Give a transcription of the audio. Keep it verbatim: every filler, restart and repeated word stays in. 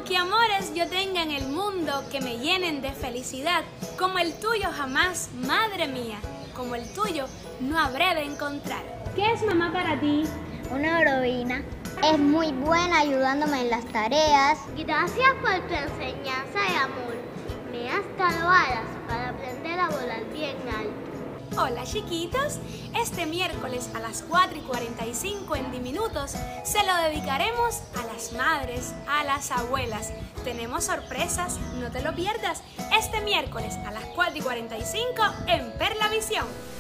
Que amores yo tenga en el mundo que me llenen de felicidad, como el tuyo jamás, madre mía, como el tuyo no habré de encontrar. ¿Qué es mamá para ti? Una heroína. Es muy buena ayudándome en las tareas. Gracias por tu enseñanza y amor. Me has dado alas para aprender a volar bien alto. Hola chiquitos, este miércoles a las cuatro y cuarenta y cinco en Diminutos se lo dedicaremos a las madres, a las abuelas. Tenemos sorpresas, no te lo pierdas, este miércoles a las cuatro y cuarenta y cinco en Perla Visión.